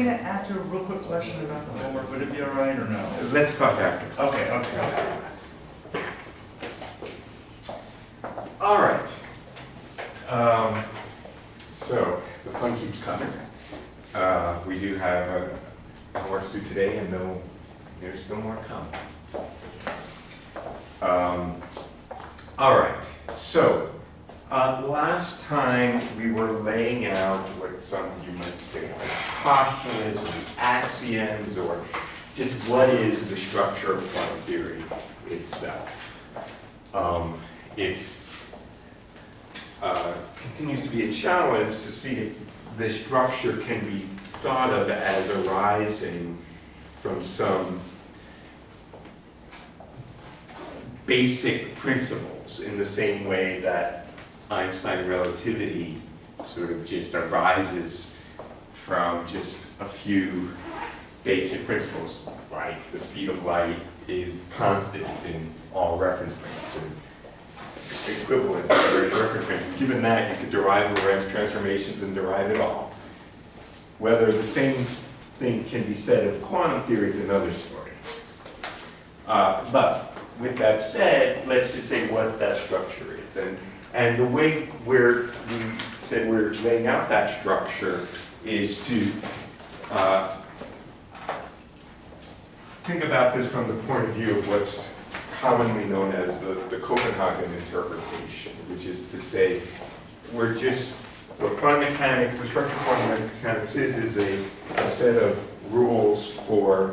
to ask you a real quick question about the homework? Would it be all right or no? Let's talk after. Okay. All right. So the fun keeps coming. We do have homework to do today, and there's still more to come. All right. So last time we were laying out what some of you might say like postulates or axioms, or just what is the structure of quantum theory itself. It continues to be a challenge to see if the structure can be thought of as arising from some basic principles in the same way that Einstein relativity sort of just arises from just a few basic principles, like the speed of light is constant in all reference frames, and equivalent to reference frames. Given that, you could derive Lorentz transformations and derive it all. Whether the same thing can be said of quantum theory is another story. But with that said, let's just say what that structure is. And the way we said we're laying out that structure is to think about this from the point of view of what's commonly known as the Copenhagen interpretation, which is to say what quantum mechanics, the structure of quantum mechanics is a set of rules for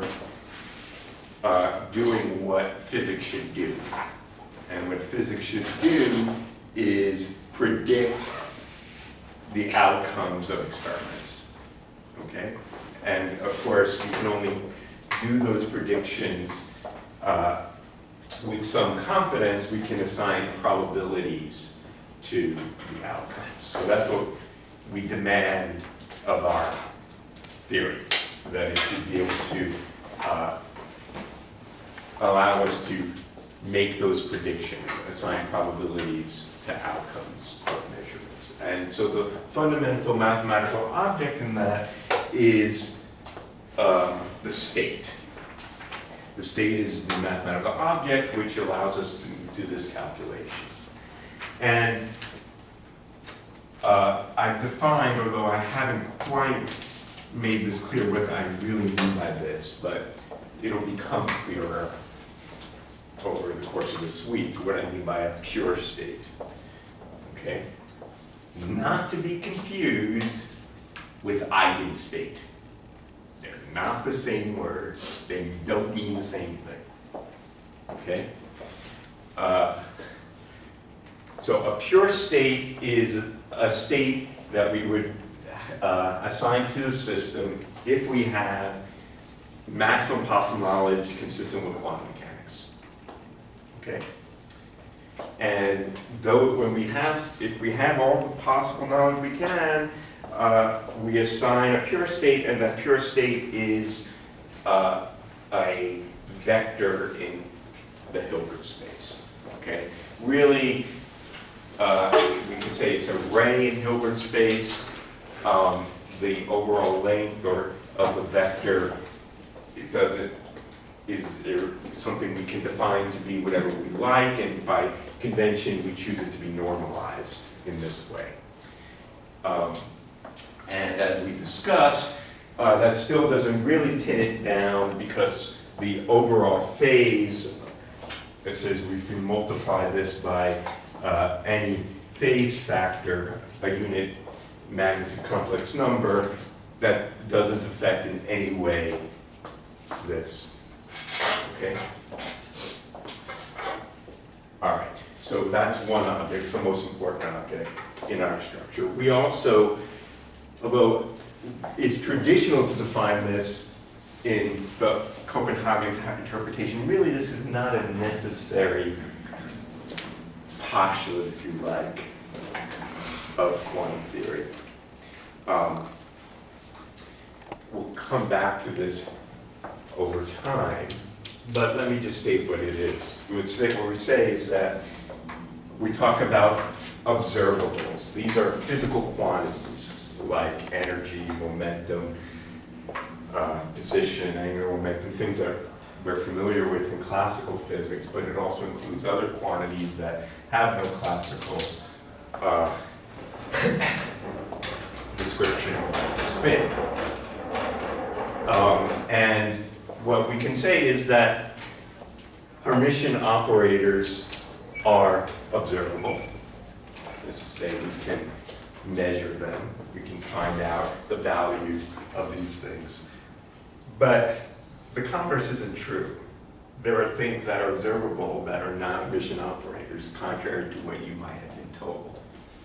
doing what physics should do. And what physics should do is predict the outcomes of experiments. Okay? And of course, we can only do those predictions with some confidence. We can assign probabilities to the outcomes. So that's what we demand of our theory, that it should be able to allow us to make those predictions, assign probabilities to outcomes of measurements. And so the fundamental mathematical object in that is the state. The state is the mathematical object which allows us to do this calculation. And I've defined, although I haven't quite made this clear what I really mean by this, but it'll become clearer over the course of this week, what I mean by a pure state. Okay? Not to be confused with eigenstate. They're not the same words. They don't mean the same thing. Okay? So a pure state is a state that we would assign to the system if we have maximum possible knowledge consistent with quantum mechanics. Okay? And though if we have all the possible knowledge we can, we assign a pure state, and that pure state is a vector in the Hilbert space. Okay? Really, we can say it's a ray in Hilbert space. The overall length of the vector is something we can define to be whatever we like, and by convention we choose it to be normalized in this way. And as we discussed, that still doesn't really pin it down, because the overall phase, it says if we multiply this by any phase factor, a unit magnitude complex number, that doesn't affect in any way this. Okay? All right, so that's one object, it's the most important object in our structure. We also, although it's traditional to define this in the Copenhagen interpretation, really this is not a necessary postulate, if you like, of quantum theory. We'll come back to this over time, but let me just state what it is. What we say is that we talk about observables. These are physical quantities like energy, momentum, position, angular momentum, things that we're familiar with in classical physics, but it also includes other quantities that have no classical description of spin. And what we can say is that Hermitian operators are observable. That's to say, we can measure them. We can find out the values of these things. But the converse isn't true. There are things that are observable that are not Hermitian operators, contrary to what you might have been told.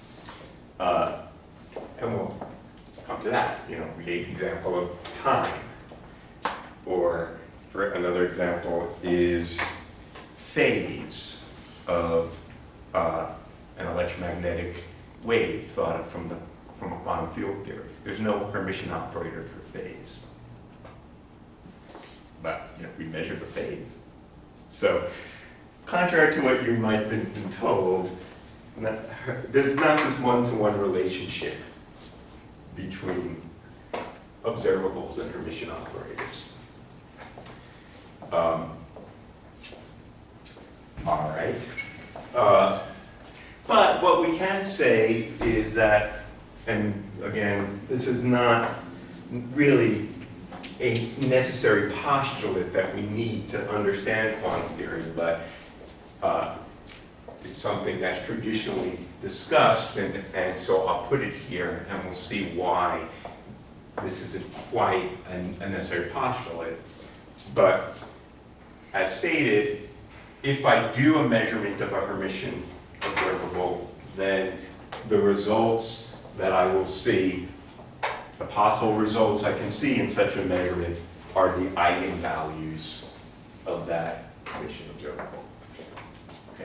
And we'll come to that. You know, we gave the example of time. Or for another example is phase of an electromagnetic wave thought of from a quantum field theory. There's no Hermitian operator for phase. But you know, we measure the phase. So, contrary to what you might have been told, there's not this one-to-one relationship between observables and Hermitian operators. All right. But what we can say is that, and again, this is not really a necessary postulate that we need to understand quantum theory, but it's something that's traditionally discussed, and so I'll put it here, and we'll see why this isn't quite a necessary postulate. But as stated, if I do a measurement of a Hermitian observable, then the results that I will see, the possible results I can see in such a measurement are the eigenvalues of that Hermitian observable. Okay.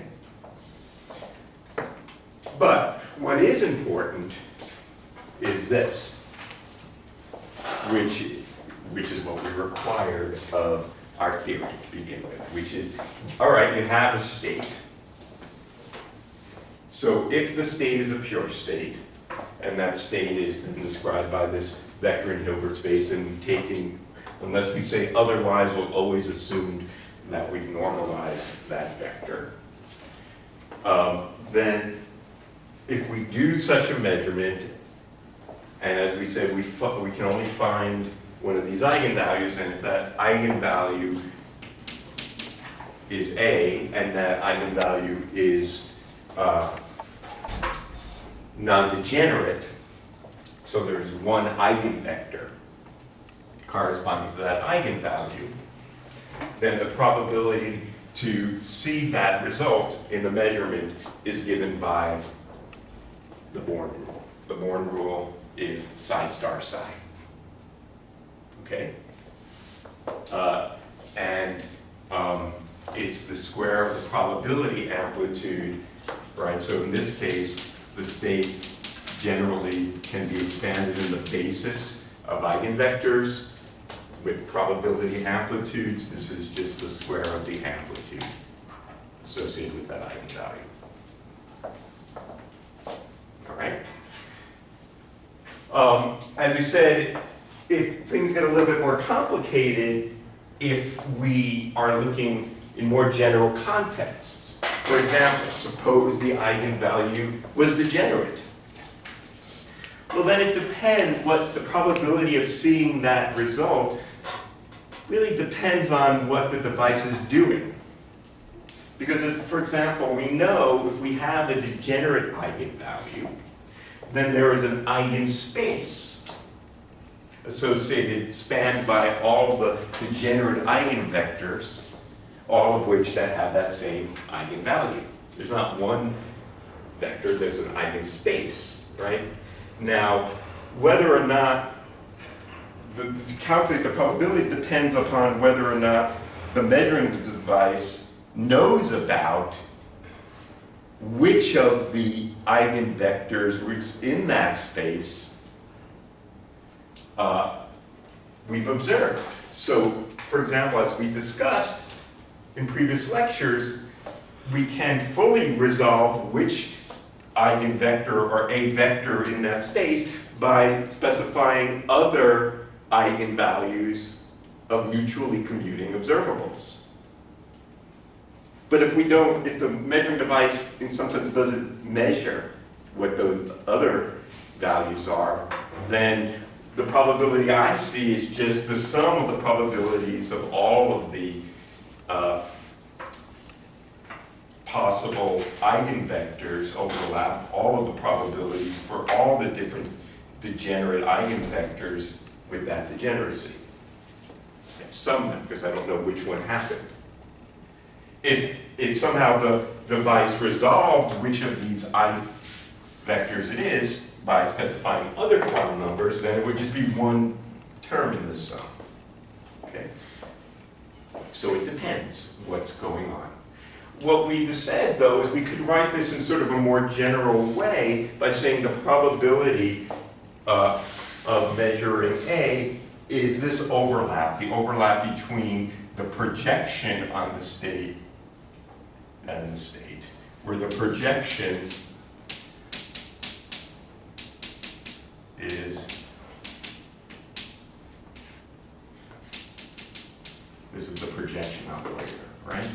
But what is important is this, which is what we require of our theory to begin with, which is, all right, you have a state. So if the state is a pure state, and that state is then described by this vector in Hilbert space, and taking, unless we say otherwise, we'll always assume that we've normalized that vector. Then if we do such a measurement, and as we said, we can only find one of these eigenvalues, and if that eigenvalue is A, and that eigenvalue is non-degenerate, so there's one eigenvector corresponding to that eigenvalue, then the probability to see that result in the measurement is given by the Born rule. The Born rule is psi star psi. Okay? It's the square of the probability amplitude, right? So in this case, the state generally can be expanded in the basis of eigenvectors with probability amplitudes. This is just the square of the amplitude associated with that eigenvalue. All right? As we said, if things get a little bit more complicated, if we are looking in more general contexts. For example, suppose the eigenvalue was degenerate. Well, then it depends what the probability of seeing that result really depends on what the device is doing. Because, if, for example, we know if we have a degenerate eigenvalue, then there is an eigenspace associated, spanned by all the degenerate eigenvectors, all of which that have that same eigenvalue. There's not one vector, there's an eigenspace, right? Now, whether or not, to calculate the probability depends upon whether or not the measuring device knows about which of the eigenvectors in that space we've observed. So, for example, as we discussed in previous lectures, we can fully resolve which eigenvector or a vector in that space by specifying other eigenvalues of mutually commuting observables. But if the measuring device in some sense doesn't measure what those other values are, then the probability I see is just the sum of the probabilities of all of the possible eigenvectors overlap all of the probabilities for all the different degenerate eigenvectors with that degeneracy. Sum them, because I don't know which one happened. If somehow the device resolved which of these eigenvectors it is by specifying other quantum numbers, then it would just be one term in the sum. Okay? So it depends what's going on. What we just said, though, is we could write this in sort of a more general way by saying the probability of measuring A is this overlap, the overlap between the projection on the state and the state, where the projection is, this is the projection operator, right?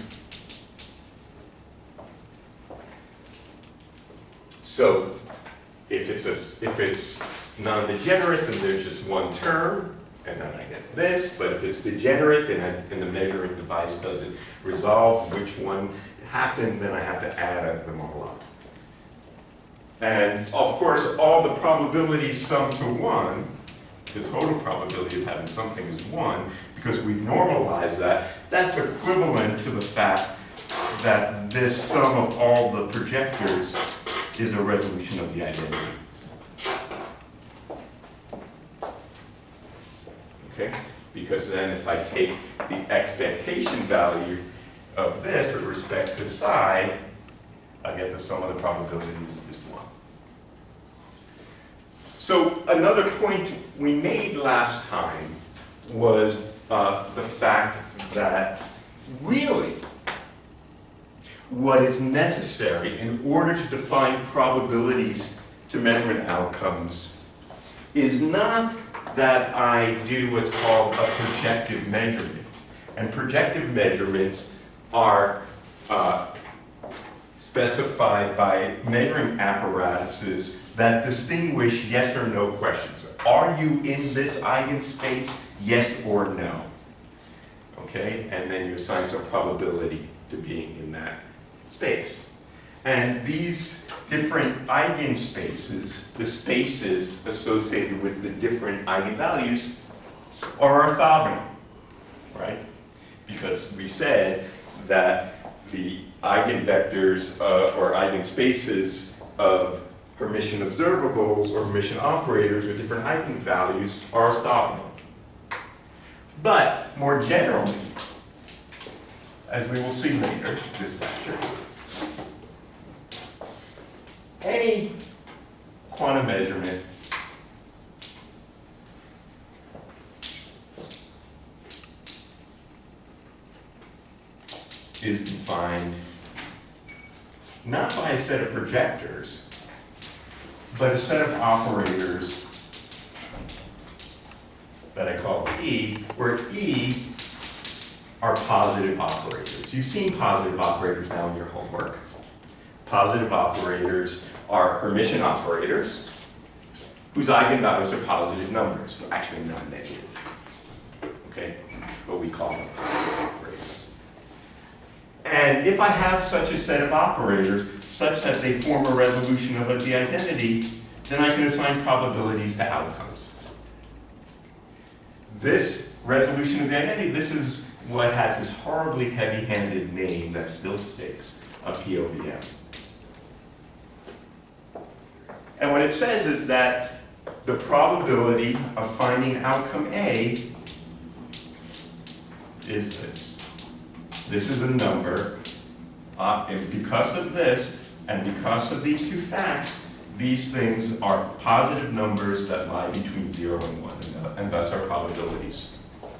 So if it's non-degenerate, then there's just one term, and then I get this. But if it's degenerate, and the measuring device doesn't resolve which one happened, then I have to add them all up. And of course, all the probabilities sum to 1. The total probability of having something is 1, because we've normalized that. That's equivalent to the fact that this sum of all the projectors is a resolution of the identity. Okay? Because then if I take the expectation value of this with respect to psi, I get the sum of the probabilities is 1. So another point we made last time was the fact that really what is necessary in order to define probabilities to measurement outcomes is not that I do what's called a projective measurement. And projective measurements are specified by measuring apparatuses that distinguish yes or no questions. Are you in this eigenspace, yes or no? Okay, and then you assign some probability to being in that space. And these different eigenspaces, the spaces associated with the different eigenvalues, are orthogonal, right? Because we said that the eigenvectors or eigenspaces of Hermitian observables or Hermitian operators with different eigenvalues are orthogonal. But more generally, as we will see later this lecture, any quantum measurement is defined not by a set of projectors, but a set of operators that I call E, where E are positive operators. You've seen positive operators now in your homework. Positive operators are Hermitian operators whose eigenvalues are positive numbers, well, actually not negative. Okay, but we call them positive operators. And if I have such a set of operators such that they form a resolution of the identity, then I can assign probabilities to outcomes. This resolution of the identity, this is what has this horribly heavy-handed name that still sticks, a POVM. And what it says is that the probability of finding outcome A is this. This is a number, and because of this, and because of these two facts, these things are positive numbers that lie between 0 and 1, and thus are probabilities.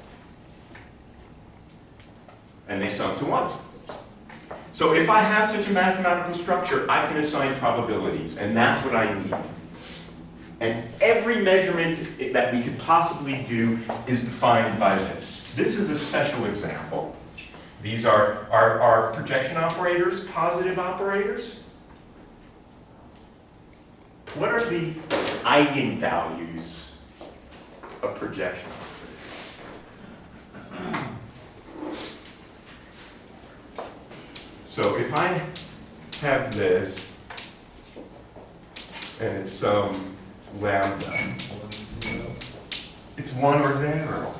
And they sum to 1. So if I have such a mathematical structure, I can assign probabilities, and that's what I need. And every measurement that we could possibly do is defined by this. This is a special example. These are our projection operators, positive operators. What are the eigenvalues of projection operators? So if I have this, and it's some lambda, it's 1 or 0.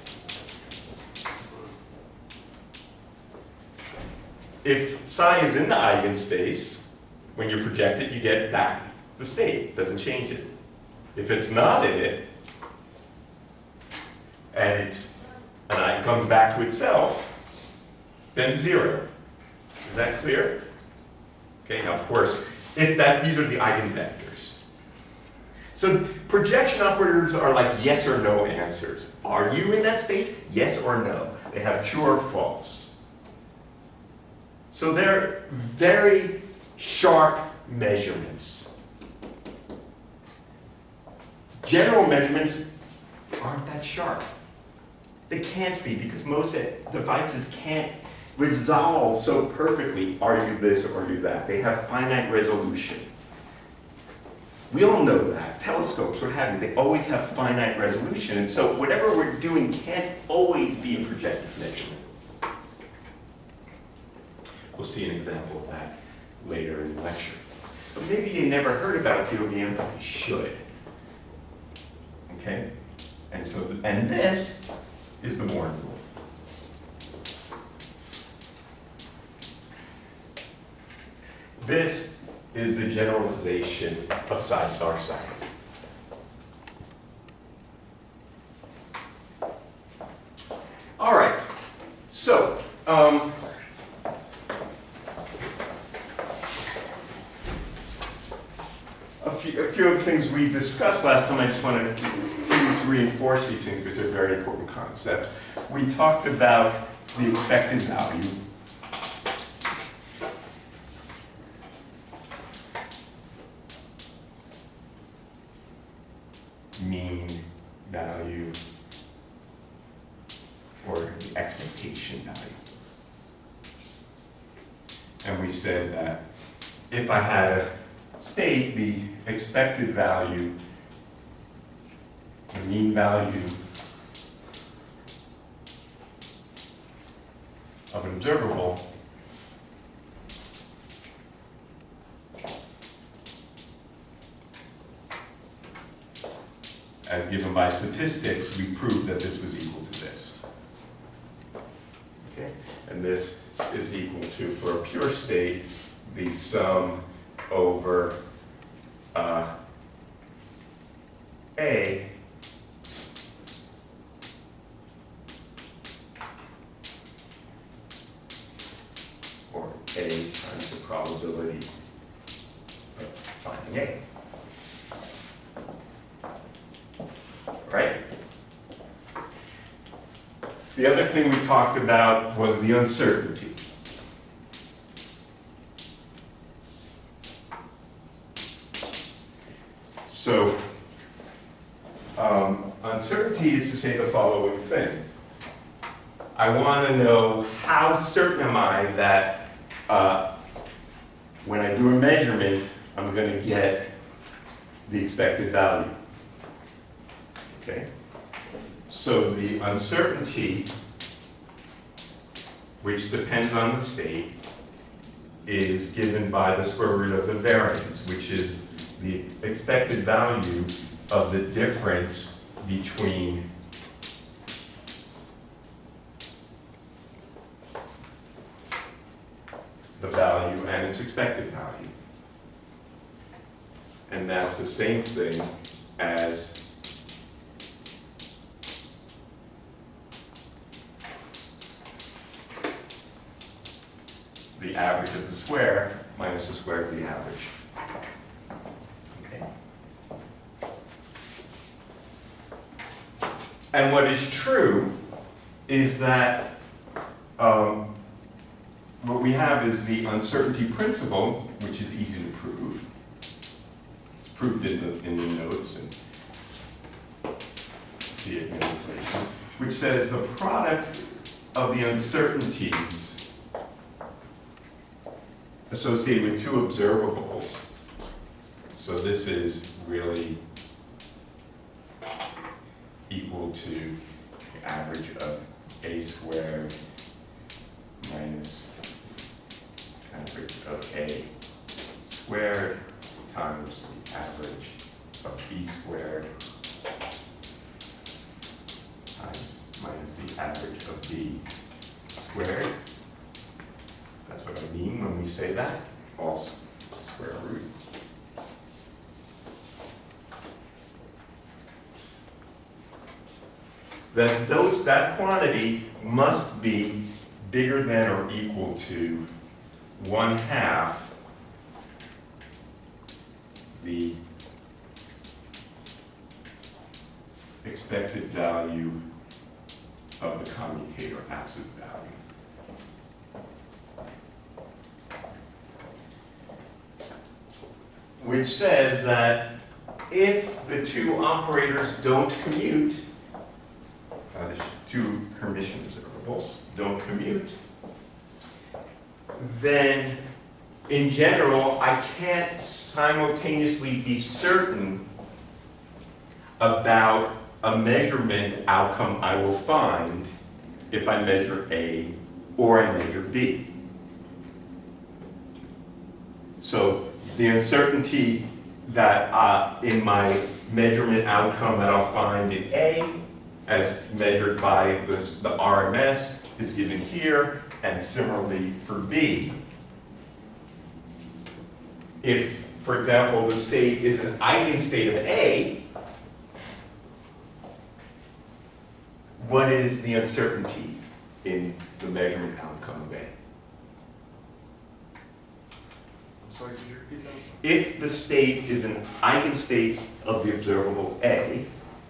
If psi is in the eigenspace, when you project it, you get back the state. It doesn't change it. If it's not in it, and it comes back to itself, then it's 0. Is that clear? Okay, now of course, these are the eigenvectors. So projection operators are like yes or no answers. Are you in that space? Yes or no. They have true or false. So they're very sharp measurements. General measurements aren't that sharp. They can't be, because most devices can't resolve so perfectly, are you this or are you that? They have finite resolution. We all know that. Telescopes, what have you, they always have finite resolution. And so whatever we're doing can't always be a projective measurement. We'll see an example of that later in the lecture. But maybe you never heard about POVM, but you should. Okay? And this is the Born rule. This is the generalization of psi star psi. All right, so a few of the things we discussed last time, I just want to reinforce these things because they're very important concepts. We talked about the expected value. Mean value, or the expectation value. And we said that if I had a state, the expected value, the mean value of an observable as given by statistics, we proved that this was equal to this. Okay? And this is equal to, for a pure state, the sum over A or A times the probability of finding A. Right? The other thing we talked about was the uncertainty. So, uncertainty is to say the following thing. I want to know how certain am I that when I do a measurement, I'm going to get the expected value. Okay? So the uncertainty, which depends on the state, is given by the square root of the variance, which is the expected value of the difference between the value and its expected value. And that's the same thing as the average of the square minus the square of the average. Okay. And what is true is that what we have is the uncertainty principle, which is easy to prove. It's proved in the notes and see it in other places, which says the product of the uncertainties associated with two observables. So this is really equal to the average of a squared minus average of a squared times the average of b squared times minus the average of b squared. That's what I mean when we say that, all square root. Then that quantity must be bigger than or equal to 1/2 the expected value of the commutator absolute value. Which says that if the two operators don't commute, the two Hermitian observables don't commute, then in general, I can't simultaneously be certain about a measurement outcome I will find if I measure A or I measure B. So the uncertainty that in my measurement outcome that I'll find in A, as measured by the RMS, is given here, and similarly for B. If, for example, the state is an eigenstate of A, what is the uncertainty in the measurement outcome of A? I'm sorry, could you repeat that? If the state is an eigenstate of the observable A,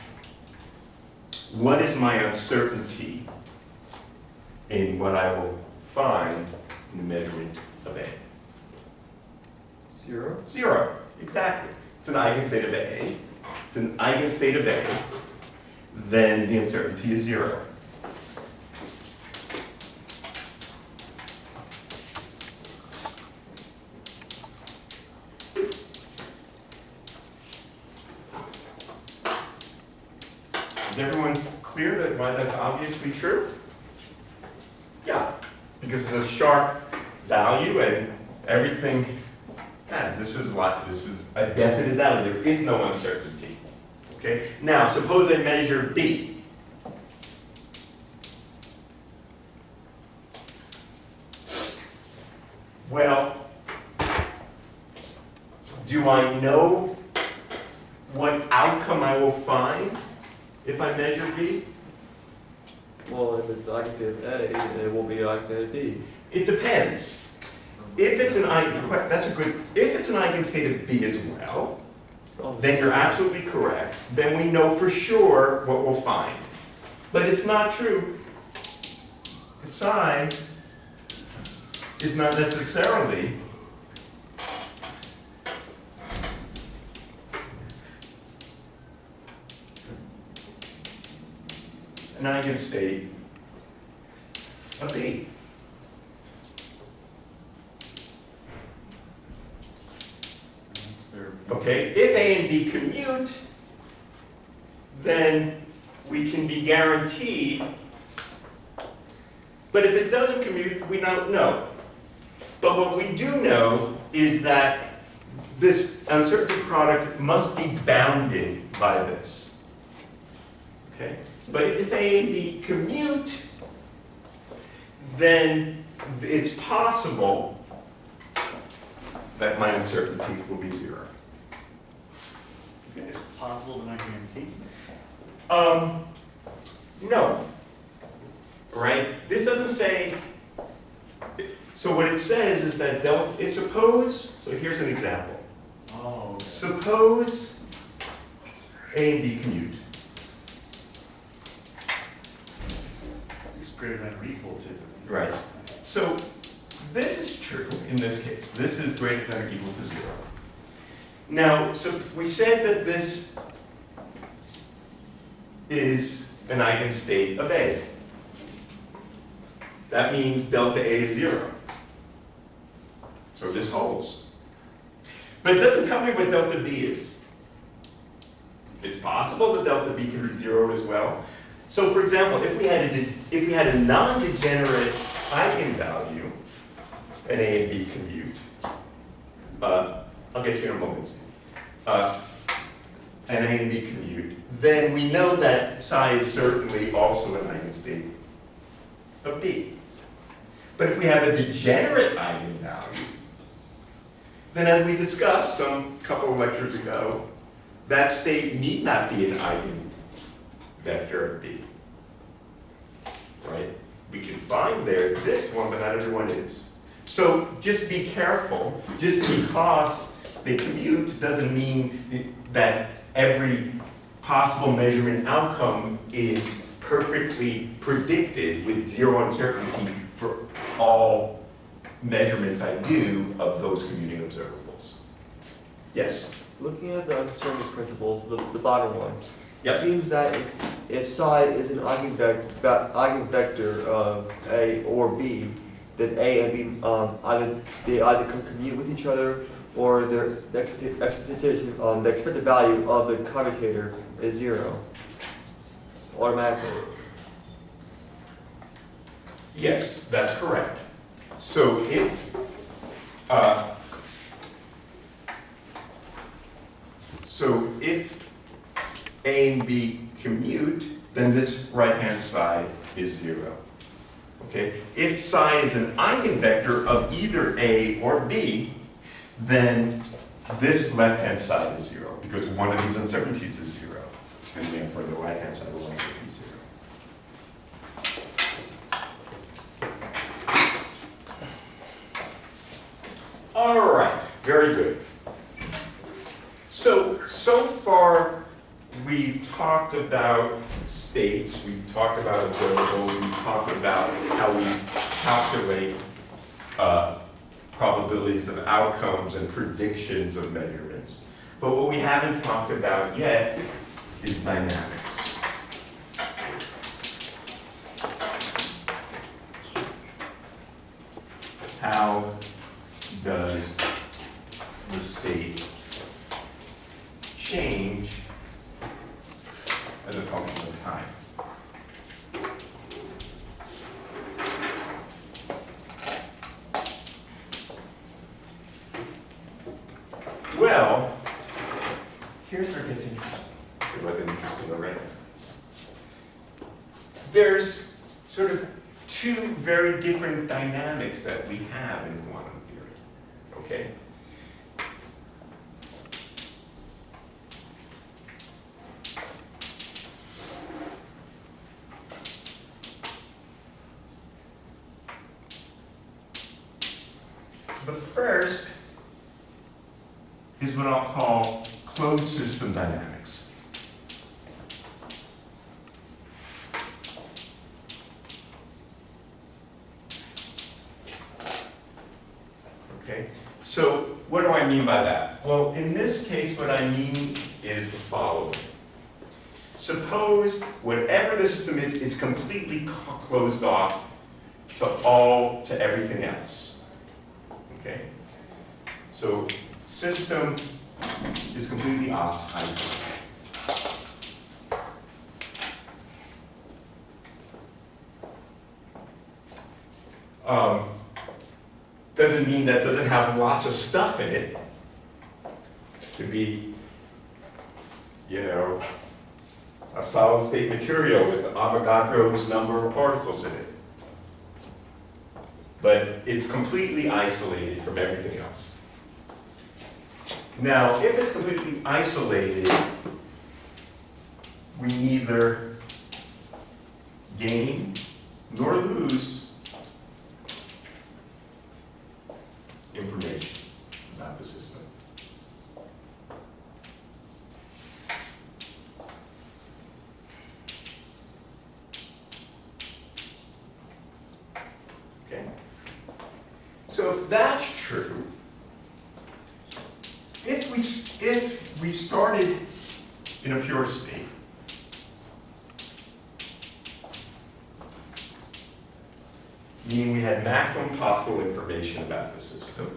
what is my uncertainty in what I will find in the measurement of A? 0? 0, exactly. It's an eigenstate of A. It's an eigenstate of A. Then the uncertainty is 0. Is everyone clear that why that's obviously true? Yeah, because it's a sharp value and everything. God, this is a definite value. There is no uncertainty. Okay. Now, suppose I measure B. Well, do I know what outcome I will find if I measure B? Well, if it's eigenstate of A, then it will be eigenstate of B. It depends. If it's an if it's an eigenstate of B as well, then you're absolutely correct. Then we know for sure what we'll find. But it's not true. Psi is not necessarily an eigenstate of B. Okay, if A and B commute, then we can be guaranteed. But if it doesn't commute, we don't know. But what we do know is that this uncertainty product must be bounded by this. Okay? But if A and B commute, then it's possible that my uncertainty will be 0. It's possible but not guaranteed? No. Right? This doesn't say. So what it says is that so here's an example. Oh, okay. Suppose A and B commute. It's greater than or equal to. Right. So this is true in this case. This is greater than or equal to 0. Now, so we said that this is an eigenstate of A. That means delta A is 0. So this holds. But it doesn't tell me what delta B is. It's possible that delta B can be 0 as well. So for example, if we had a non-degenerate eigenvalue, an A and B commute, I'll get to you in a moment, an A and B commute, then we know that psi is certainly also an eigenstate of B. But if we have a degenerate eigenvalue, then as we discussed some couple of lectures ago, that state need not be an eigenvector of B. Right? We can find there exists one, but not everyone is. So just be careful. Just because they commute doesn't mean that every possible measurement outcome is perfectly predicted with 0 uncertainty for all measurements I do of those commuting observables. Yes? Looking at the undetermined principle, the bottom one, Yep. it seems that if psi is an eigenvector of A or B, then A and B either can commute with each other, or the expected value of the commutator is 0 automatically. Yes, that's correct. So if A and B commute, then this right-hand side is 0. Okay? If psi is an eigenvector of either A or B, then this left-hand side is 0, because one of these uncertainties is 0, and therefore the right-hand side will likely be 0. All right, very good. So far we've talked about states, we've talked about observables, we've talked about how we calculate probabilities of outcomes and predictions of measurements. But what we haven't talked about yet is dynamics. How does the state change as a function of time? Well, here's where it gets interesting. It wasn't interesting already. There's sort of two very different dynamics that we have in quantum theory. Okay? The first is what I'll call closed system dynamics. Okay, so what do I mean by that? Well, in this case, what I mean is the following. Suppose whatever the system is completely closed off to everything else. Okay, so system is completely isolated. Doesn't mean that doesn't have lots of stuff in it. Could be, you know, a solid state material with Avogadro's number of particles in it. But it's completely isolated from everything else. Now, if it's completely isolated, we neither gain nor lose information about the system. Okay? So if that's true, if if we started in a pure state, meaning we had maximum possible information about the system.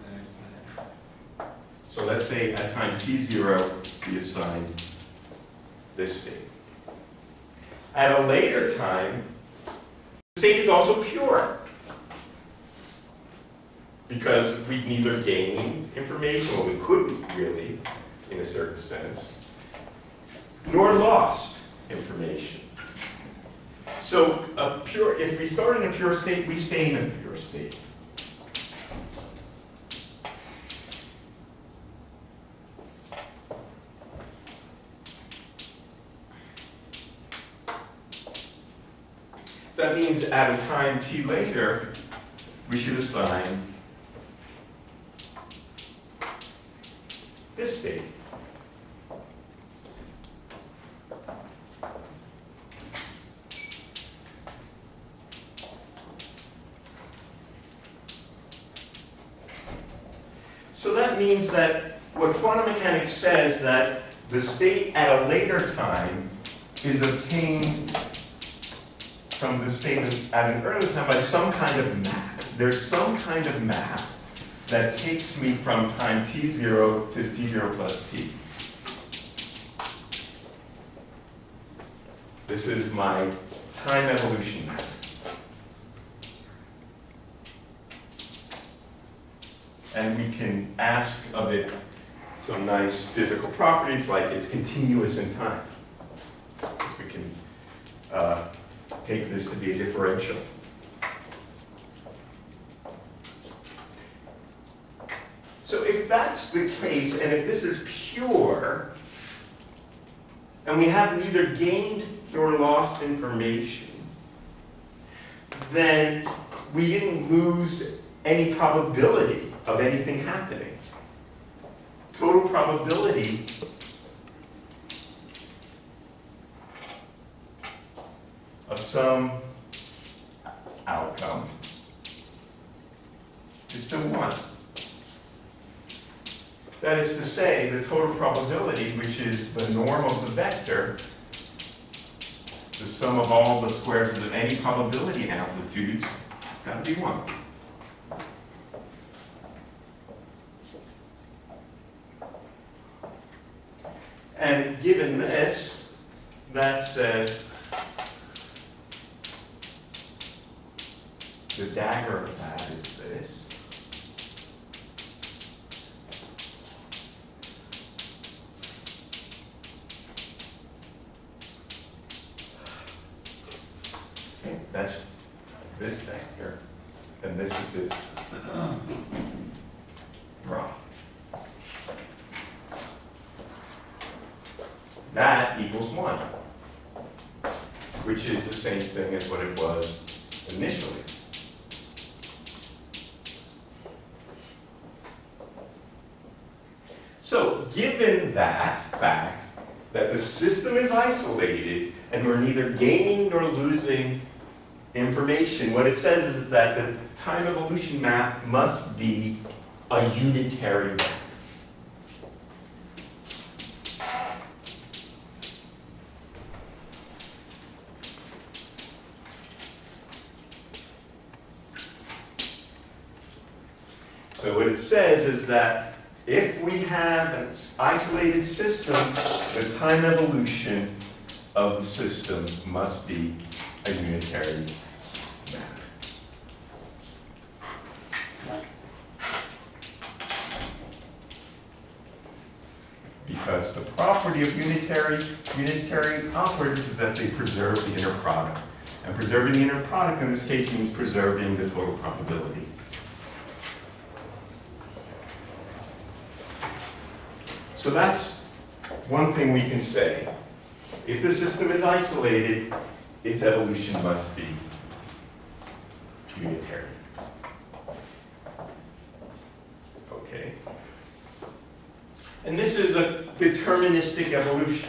So let's say at time t0, we assign this state. At a later time, the state is also pure, because we neither gained information, or we couldn't really, in a certain sense, nor lost information. So if we start in a pure state, we stay in a pure state. That means at a time t later, we should assign this state. So that means that what quantum mechanics says that the state at a later time is obtained from the state at an earlier time by some kind of map. There's some kind of map that takes me from time t0 to t0 plus t. This is my time evolution map. And we can ask of it some nice physical properties like it's continuous in time. We can take this to be a differential. So if that's the case, and if this is pure, and we have neither gained nor lost information, then we didn't lose any probability of anything happening. Total probability of some outcome is still 1. That is to say, the total probability, which is the norm of the vector, the sum of all the squares of any probability amplitudes, it's got to be 1. And given this, that says the dagger of that is this. Okay, that's this vector, and this is its graph. That equals 1, which is the same thing as what it was initially. So, given that fact, that the system is isolated, and we're neither gaining nor losing information, what it says is that the time evolution map must be a unitary map. So what it says is that if we have an isolated system, the time evolution of the system must be a unitary map. Because the property of unitary operators is that they preserve the inner product. And preserving the inner product in this case means preserving the total probability. So that's one thing we can say. If the system is isolated, its evolution must be unitary. Okay. And this is a deterministic evolution.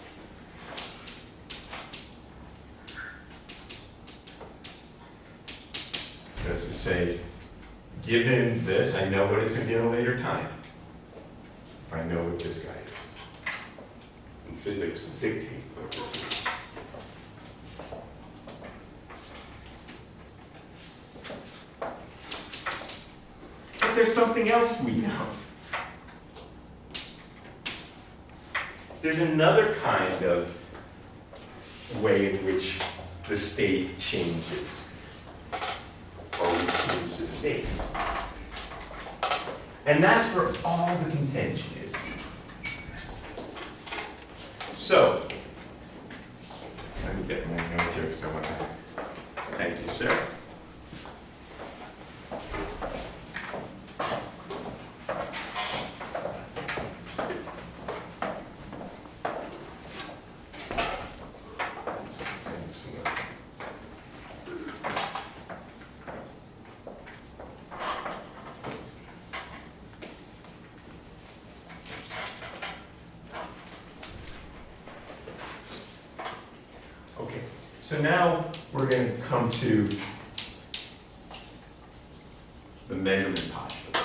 That's to say, given this, I know what it's going to be at a later time. If I know what this guy is. And physics will dictate what this is. But there's something else we know. There's another kind of way in which the state changes, or we change the state. And that's where all the contention is. So, let me get my notes here because I want to. Thank you, sir. So now we're going to come to the measurement postulate.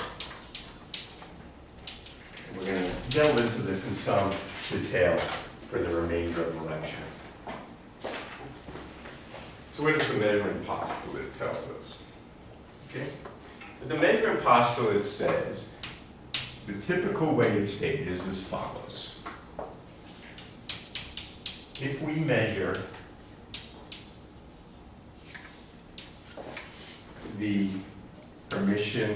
And we're going to delve into this in some detail for the remainder of the lecture. So what does the measurement postulate tell us? Okay? The measurement postulate says the typical way it's stated is as follows. If we measure the permission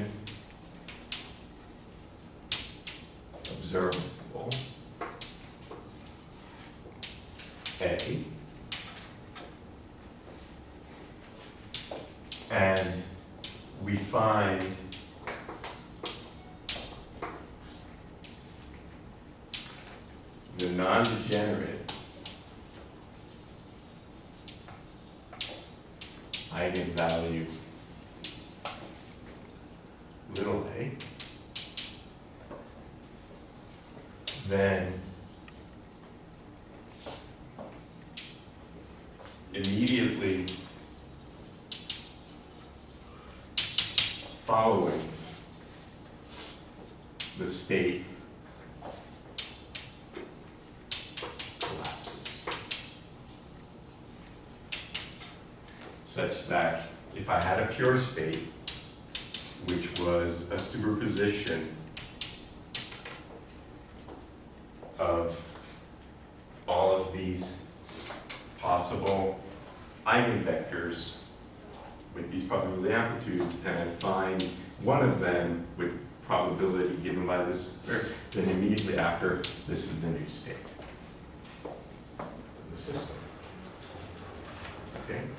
observable A, and we find the non-degenerate eigenvalue little a, then immediately following the state collapses, such that if I had a pure state, which was a superposition of all of these possible eigenvectors with these probability amplitudes, and I find one of them with probability given by this, then immediately after, this is the new state of the system. Okay?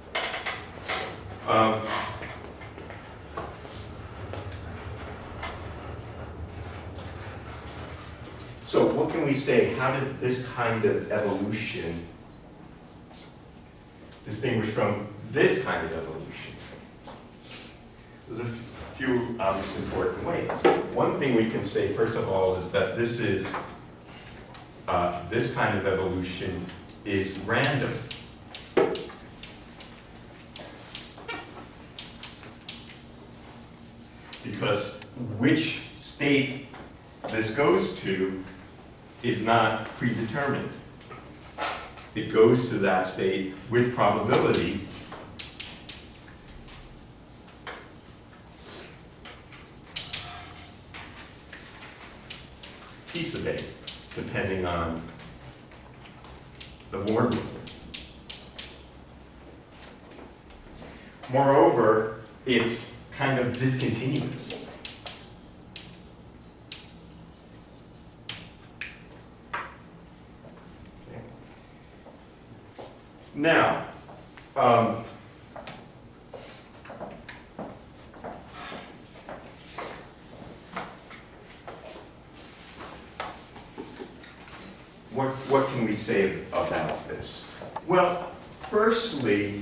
So what can we say? How does this kind of evolution distinguish from this kind of evolution? There's a few obvious important ways. One thing we can say, first of all, is that this is this kind of evolution is random. Because which state this goes to is not predetermined. It goes to that state with probability p sub a, depending on the Born rule. Moreover, it's kind of discontinuous. Now, what can we say about this? Well, firstly,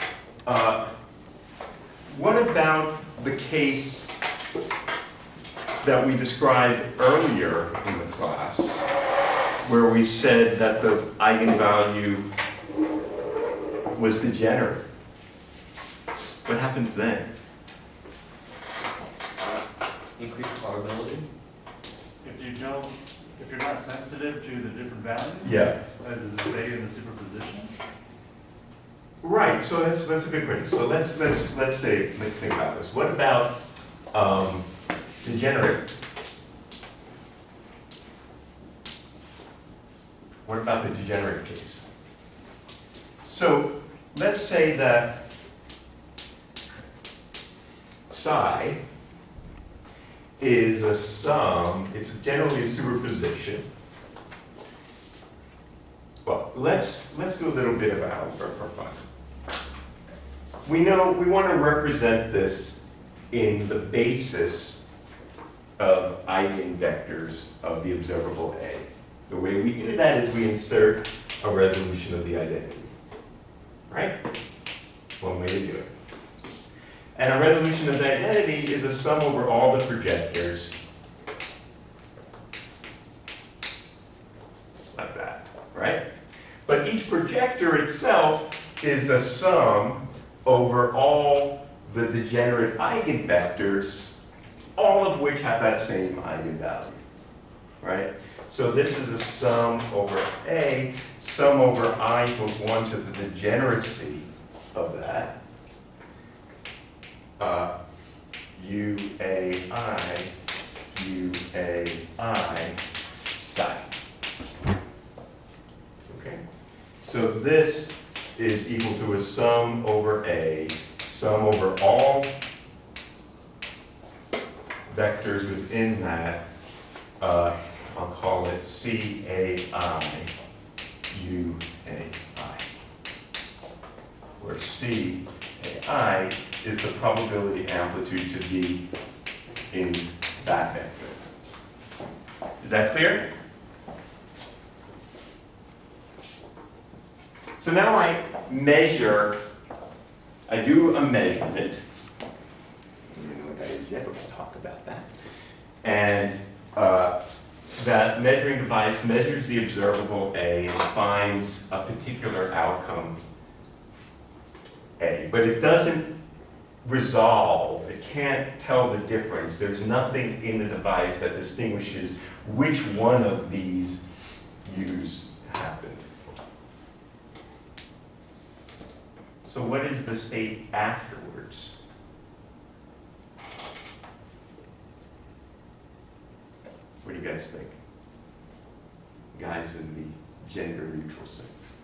what about the case that we described earlier in the class, where we said that the eigenvalue was degenerate? What happens then? Increased probability? if you're not sensitive to the different values? Yeah. Does it stay in the superposition? Right, so that's a good question. So let's think about this. What about degenerate? What about the degenerate case? So let's say that psi is a sum, it's generally a superposition. Well, let's do a little bit of algebra for fun. We know we want to represent this in the basis of eigenvectors of the observable A. The way we do that is we insert a resolution of the identity. Right? One way to do it. And a resolution of the identity is a sum over all the projectors, like that, right? But each projector itself is a sum over all the degenerate eigenvectors, all of which have that same eigenvalue, right? So this is a sum over A, sum over I equals 1 to the degeneracy of that. UAI, UAI, psi. Okay? So this is equal to a sum over A, sum over all vectors within that, I'll call it CAI, UAI, where CAI is the probability amplitude to be in that vector. Is that clear? So now I measure, I do a measurement. I don't know what that is yet, but we'll talk about that. And that measuring device measures the observable A and finds a particular outcome A. But it doesn't resolve, it can't tell the difference. There's nothing in the device that distinguishes which one of these U's happened. So what is the state afterwards? What do you guys think? Guys in the gender neutral sense.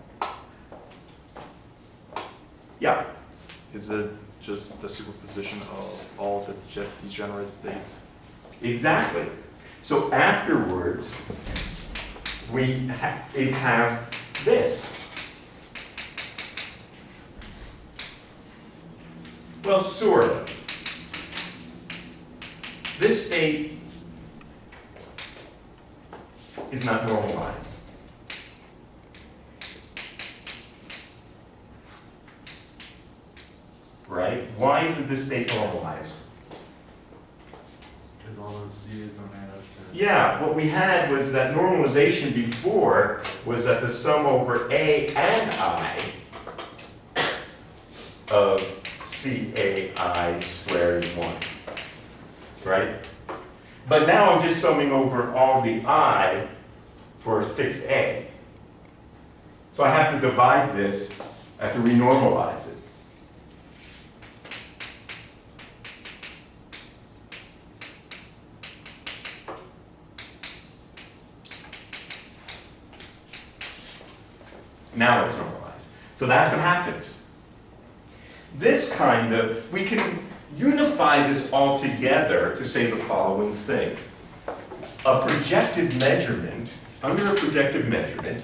Yeah. Is it just the superposition of all the degenerate states? Exactly. So afterwards, we have this. Well, sort of. This state is not normalized. Right? Why isn't this state normalized? Because all those C's don't add up to. Yeah, what we had was that normalization before was that the sum over A and I of CAI squared is 1. Right? But now I'm just summing over all the I for a fixed A. So I have to divide this, I have to renormalize it. Now it's normalized. So that's what happens. This kind of, we can unify this all together to say the following thing. A projective measurement, under a projective measurement,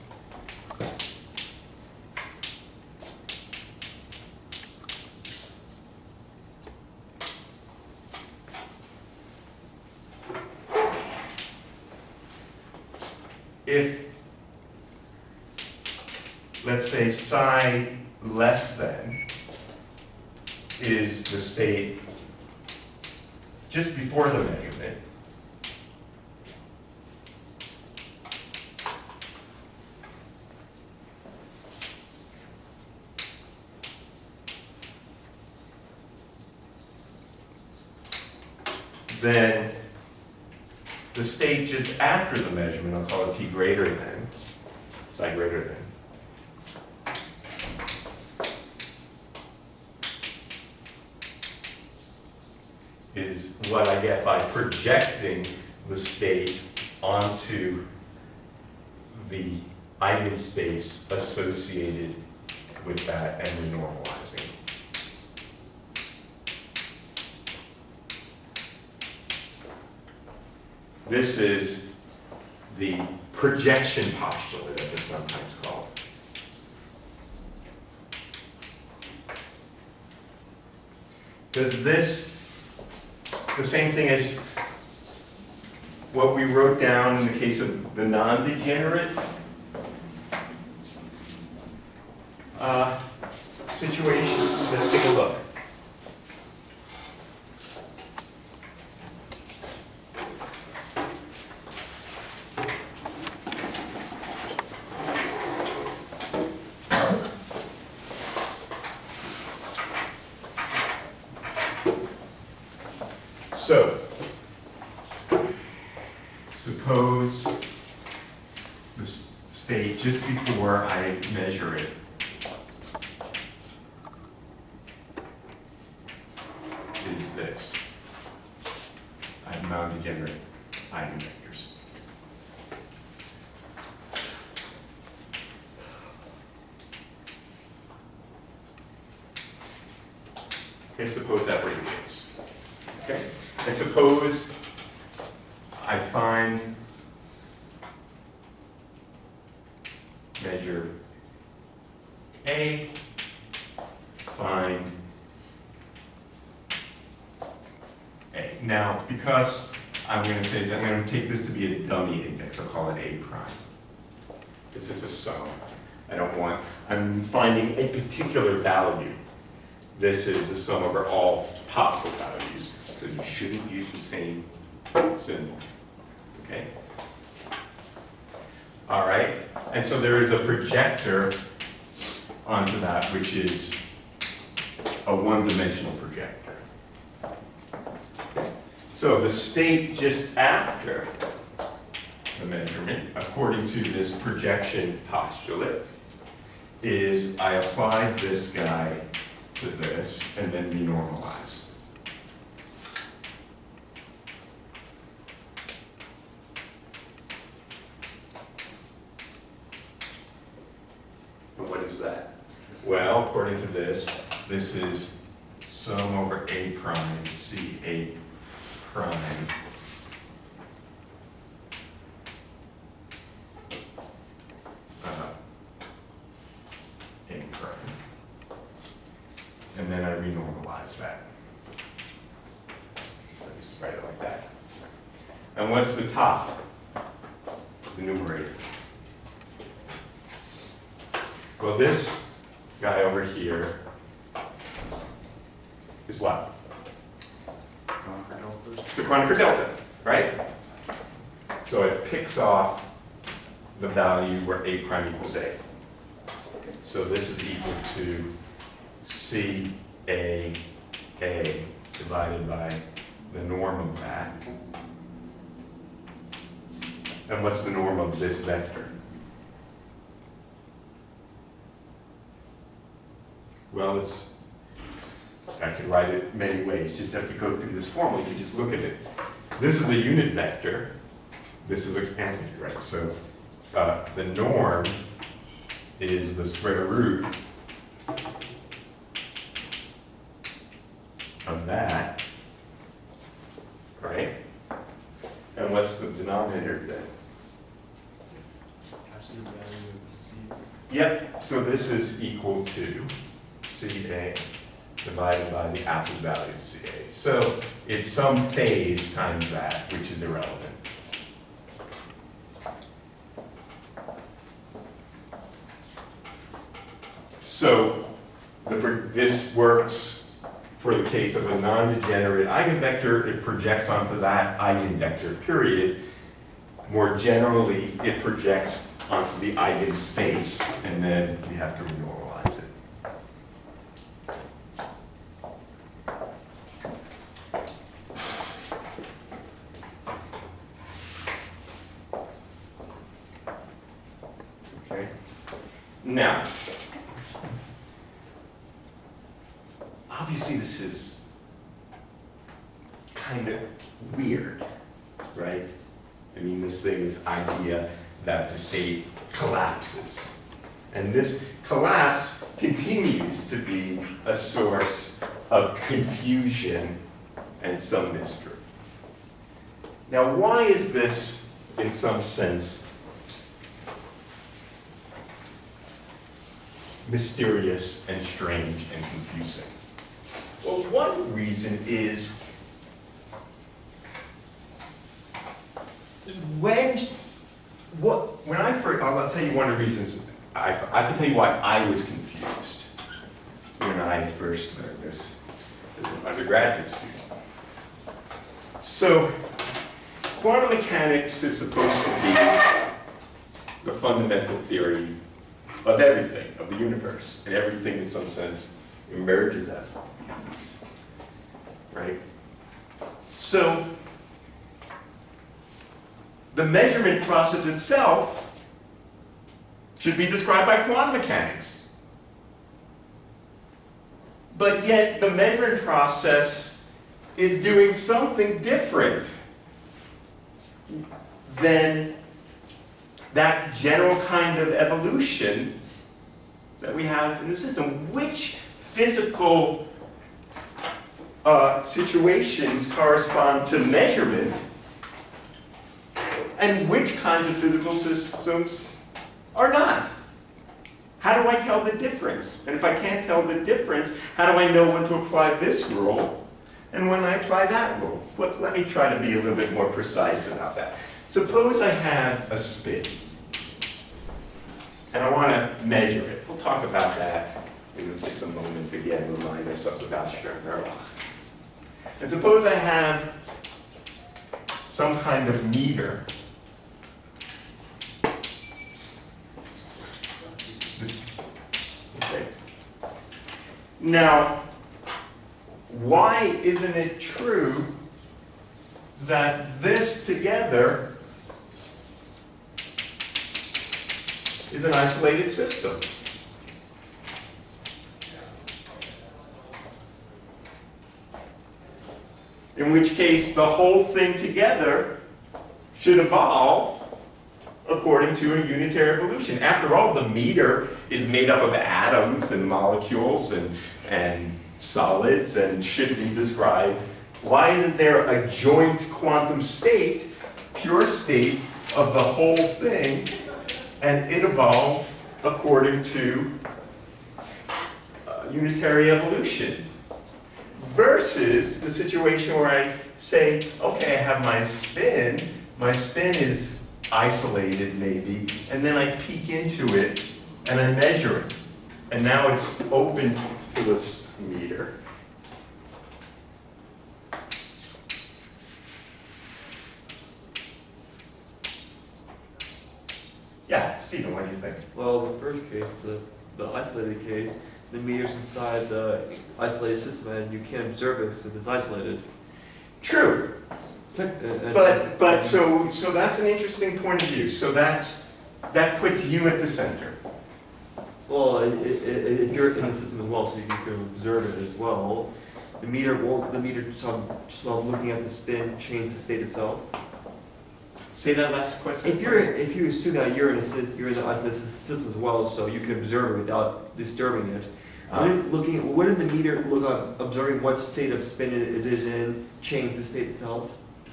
if, let's say, psi less than is the state just before the measurement, then the state just after the measurement, I'll call it t greater than, psi greater than, is what I get by projecting the state onto the eigenspace associated with that and renormalizing. This is the projection postulate, as it's sometimes called. Does this, the same thing as what we wrote down in the case of the non-degenerate situation? Let's take a look. So, suppose the state just before I measure it is this. I have non-degenerate eigenvectors. Okay, suppose that were the case. Okay? And suppose I find, measure A, find A. Now, because I'm going to say is I'm going to take this to be a dummy index, I'll call it A prime. This is a sum. I don't want, I'm finding a particular value. This is the sum over all possible values. So you shouldn't use the same symbol, okay? All right, and so there is a projector onto that, which is a one-dimensional projector. So the state just after the measurement, according to this projection postulate, is I apply this guy to this and then renormalize. And what is that? Well, according to this, this is sum over A prime, C A prime, A prime. And then I renormalize that. Let me just write it like that. And what's the top? The numerator. Well, this guy over here is what? It's a Kronecker delta, right? So it picks off the value where A prime equals A. So this is equal to C A divided by the norm of that. And what's the norm of this vector? Well, I could write it many ways. Just have to go through this formula. You can just look at it. This is a unit vector. This is a quantity, right? So the norm is the square root of that, right? And what's the denominator then? Absolute value of C. Yep, so this is equal to CA divided by the absolute value of CA. So it's some phase times that, which is irrelevant. So this works for the case of a non-degenerate eigenvector. It projects onto that eigenvector, period. More generally, it projects onto the eigenspace, and then we have to renormalize it. obviously this is kind of weird, right? I mean, this idea that the state collapses. And this collapse continues to be a source of confusion and some mystery. Now, why is this, in some sense, mysterious and strange and confusing? Well, one reason is I'll tell you one of the reasons, I can tell you why I was confused when I first learned this as an undergraduate student. So, quantum mechanics is supposed to be the fundamental theory of everything, of the universe, and everything in some sense emerges out of mechanics, right? So, the measurement process itself should be described by quantum mechanics. But yet, the measurement process is doing something different than that general kind of evolution that we have in the system. Which physical situations correspond to measurement, and which kinds of physical systems are not? How do I tell the difference? And if I can't tell the difference, how do I know when to apply this rule and when I apply that rule? Let me try to be a little bit more precise about that. Suppose I have a spin, and I want to measure it. We'll talk about that in just a moment, again, remind ourselves about Stern-Gerlach. And suppose I have some kind of meter. Okay. Now, why isn't it true that this together is an isolated system? In which case, the whole thing together should evolve according to a unitary evolution. After all, the meter is made up of atoms and molecules and solids and should be described. Why isn't there a joint quantum state, pure state of the whole thing, and it evolved according to unitary evolution? Versus the situation where I say, okay, I have my spin is isolated maybe, and then I peek into it and I measure it. And now it's open to this meter. Yeah, Stephen, what do you think? Well, the first case, the isolated case, the meter's inside the isolated system and you can't observe it because it's isolated. True. But so that's an interesting point of view. So that puts you at the center. Well, if you're in the system as well, so you can observe it as well. The meter just on looking at the spin change the state itself. Say that last question. If you assume that you're in the isolated system as well, so you can observe it without disturbing it. Wouldn't the meter look at observing what state of spin it is in change the state itself?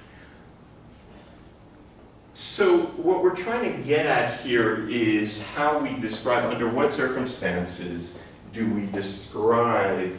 So what we're trying to get at here is how we describe, under what circumstances do we describe,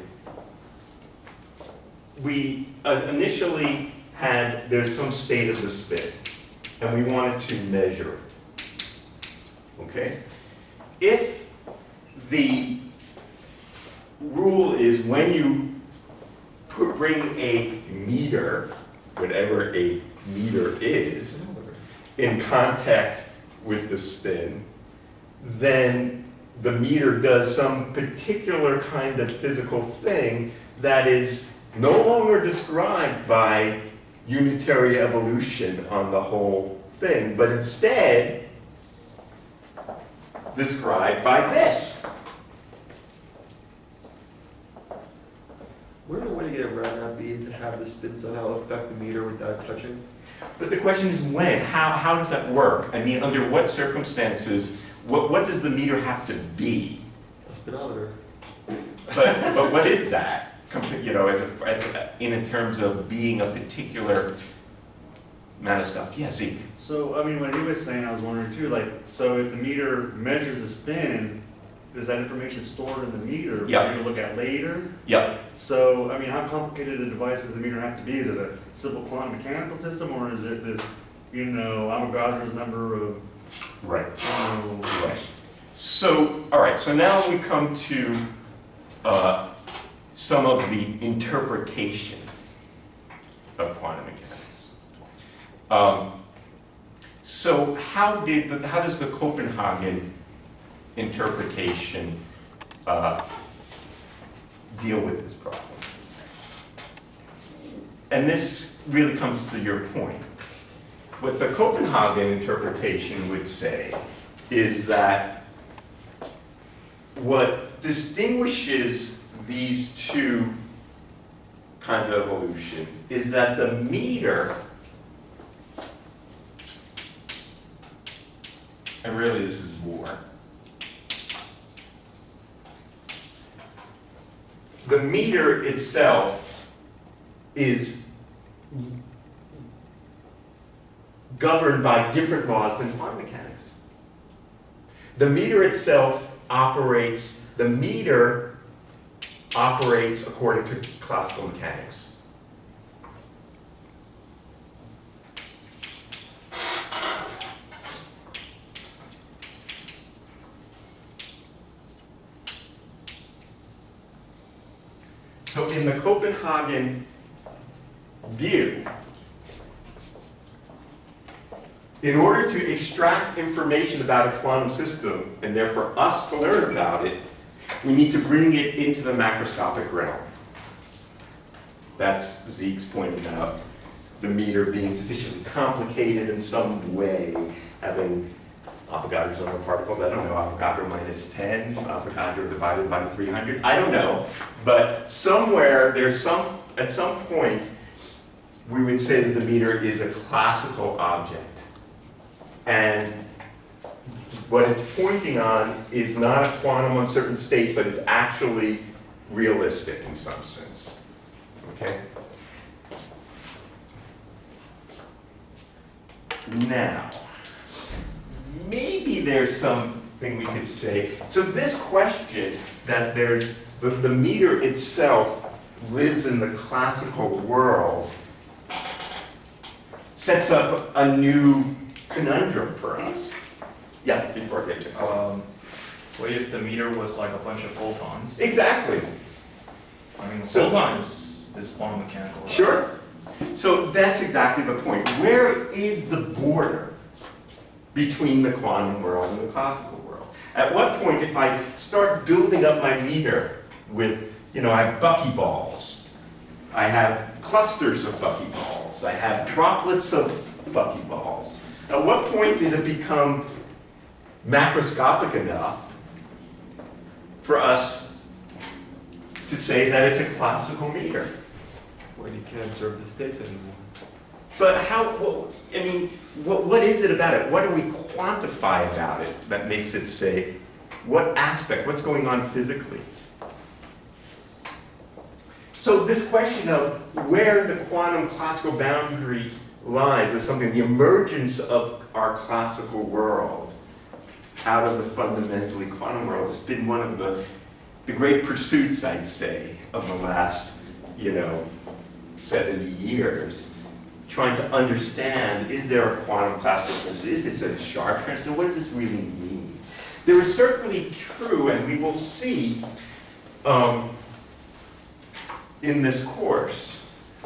we initially had, there's some state of the spin, and we wanted to measure it, okay? If the rule is when you bring a meter, whatever a meter is, in contact with the spin, then the meter does some particular kind of physical thing that is no longer described by unitary evolution on the whole thing, but instead described by this. idea would not be to have the spin somehow affect the meter without touching? But the question is when? How does that work? I mean, under what circumstances? What does the meter have to be? A spinometer. But what is that? You know, in terms of being a particular amount of stuff. Yeah, see. So, I mean, what he was saying, I was wondering too, like, so if the meter measures the spin, is that information stored in the meter for Yeah. you to look at later? Yep. So, I mean, how complicated a device does the meter have to be? Is it a simple quantum mechanical system, or is it this, you know, Avogadro's number of, Right. you know, Right. So, all right, so now we come to some of the interpretations of quantum mechanics. So how does the Copenhagen interpretation deal with this problem? And this really comes to your point. What the Copenhagen interpretation would say is that what distinguishes these two kinds of evolution is that the meter, and really this is more, the meter itself is governed by different laws than quantum mechanics. The meter itself operates according to classical mechanics. So in the Copenhagen view, in order to extract information about a quantum system, and therefore us to learn about it, we need to bring it into the macroscopic realm. That's Zeke's pointed out, the meter being sufficiently complicated in some way, having Avogadro's number of particles, I don't know, Avogadro minus 10, Avogadro divided by 300, I don't know. But somewhere, at some point, we would say that the meter is a classical object. And what it's pointing on is not a quantum uncertain state, but is actually realistic in some sense. Okay? Now, maybe there's something we could say. So this question that there's the meter itself lives in the classical world sets up a new conundrum for us. Yeah, before I get to What if the meter was like a bunch of photons? Exactly. I mean, So- photons is quantum mechanical. Right? Sure. So that's exactly the point. Where is the border between the quantum world and the classical world? At what point, if I start building up my meter with, you know, I have buckyballs, I have clusters of buckyballs, I have droplets of buckyballs, at what point does it become macroscopic enough for us to say that it's a classical meter? When you can't observe the states anymore. But what is it about it? What do we quantify about it that makes it say, what aspect, what's going on physically? So this question of where the quantum classical boundary lies is something, the emergence of our classical world out of the fundamentally quantum world has been one of the great pursuits, I'd say, of the last, 70 years, trying to understand, is there a quantum classical transfer? Is this a sharp transfer? What does this really mean? There is certainly true, and we will see in this course,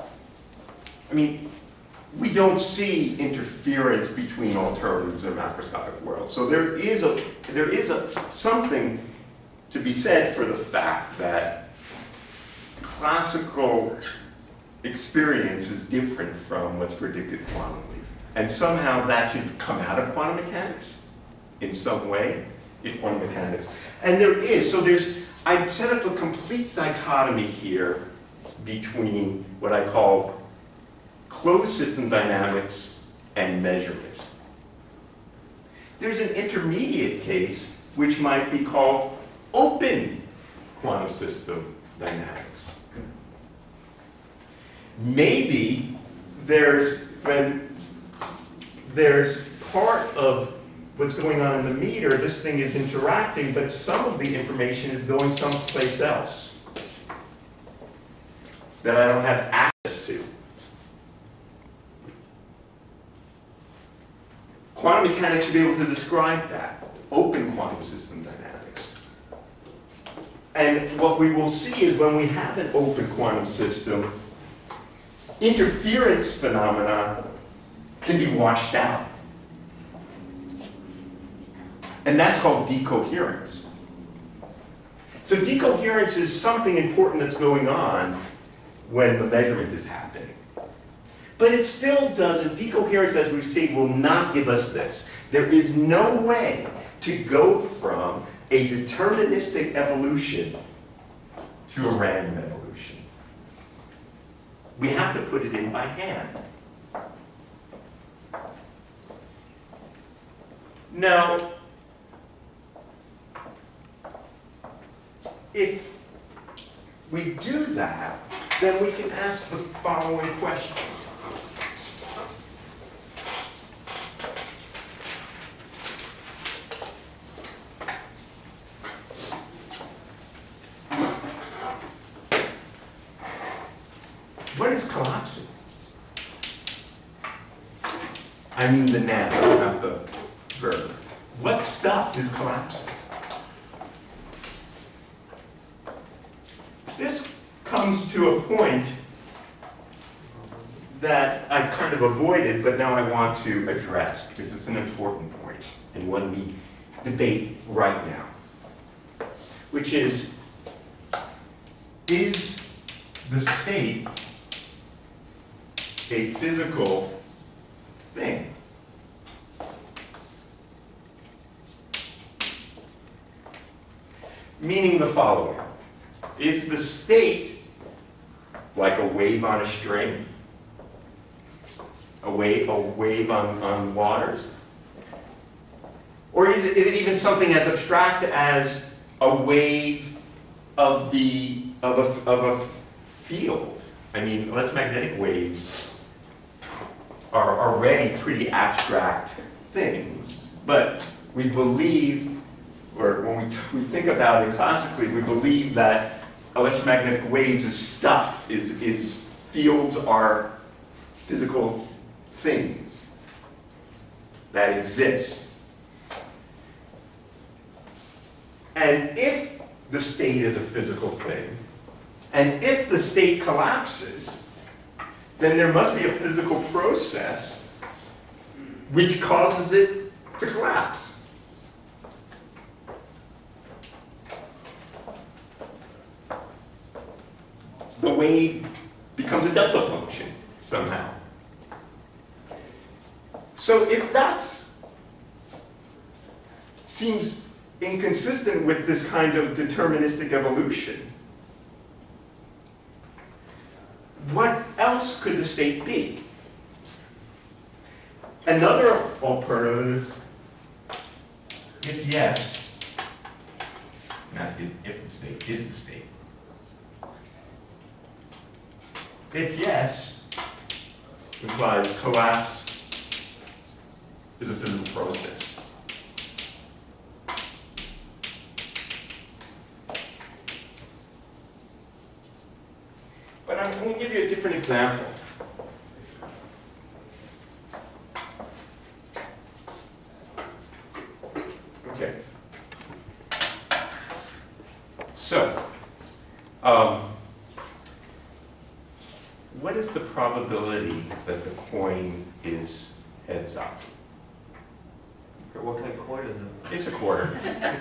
we don't see interference between alternatives in a macroscopic world. So there is something to be said for the fact that classical experience is different from what's predicted quantumly. And somehow that should come out of quantum mechanics in some way, if quantum mechanics. And there is, I've set up a complete dichotomy here between what I call closed system dynamics and measurement. There's an intermediate case which might be called open quantum system dynamics. Maybe there's part of what's going on in the meter, this thing is interacting, but some of the information is going someplace else that I don't have access to. Quantum mechanics should be able to describe that, open quantum system dynamics. And what we will see is when we have an open quantum system, interference phenomena can be washed out. And that's called decoherence. So decoherence is something important that's going on when the measurement is happening. But it still doesn't, decoherence, as we see, will not give us this. There is no way to go from a deterministic evolution to a random evolution. We have to put it in by hand. Now, if we do that, then we can ask the following question. What is collapsing? I mean the noun, not the verb. What stuff is collapsing? This comes to a point that I've kind of avoided, but now I want to address because it's an important point and one we debate right now, which is the state a physical thing? Meaning the following. Is the state like a wave on a string? A wave on waters? Or is it even something as abstract as a wave of a field? I mean, electromagnetic waves are already pretty abstract things, but we believe, or when we think about it classically, we believe that electromagnetic waves is stuff, fields are physical things that exist. And if the state is a physical thing, and if the state collapses, then there must be a physical process which causes it to collapse. The wave becomes a delta function somehow. So if that seems inconsistent with this kind of deterministic evolution, what else could the state be? Another alternative, if yes, not if the state is the state. If yes, implies collapse is a physical process. But I'm going to give you a different example. Okay. So, what is the probability that the coin is heads up? What kind of coin is it? It's a quarter.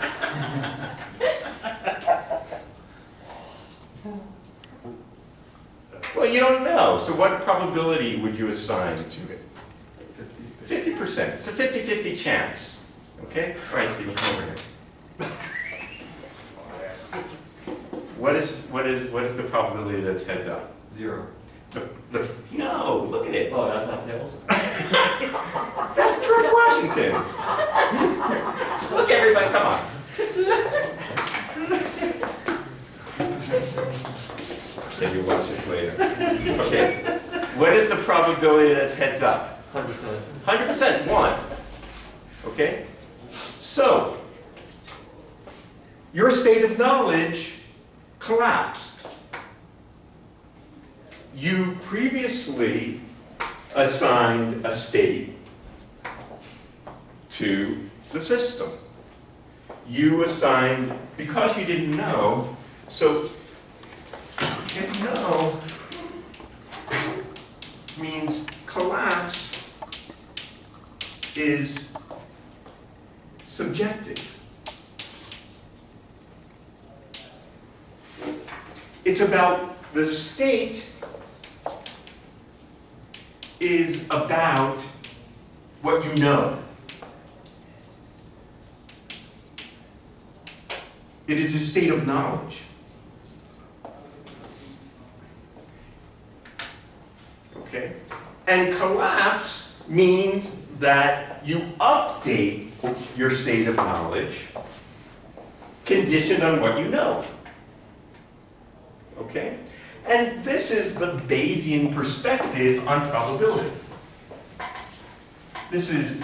Well, you don't know. So what probability would you assign to it? 50%. It's a 50-50 chance. Okay? All right, Steve, come over here. what is the probability that it's heads up? 0. No, look at it. Oh, that's not tails? That's George Washington. Look, everybody, come on. Maybe you'll watch this later. Okay. What is the probability that it's heads up? 100%. 100%, 1. Okay? So, your state of knowledge collapsed. You previously assigned a state to the system. You assigned, because you didn't know, so if no means collapse is subjective. It's about the state is about what you know. It is a state of knowledge. Okay? And collapse means that you update your state of knowledge conditioned on what you know. Okay? And this is the Bayesian perspective on probability. This is